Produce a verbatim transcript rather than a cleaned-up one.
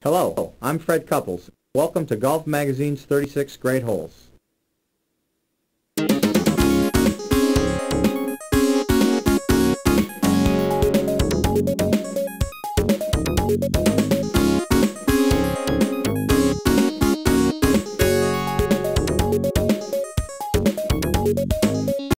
Hello, I'm Fred Couples. Welcome to Golf Magazine's thirty-six Great Holes.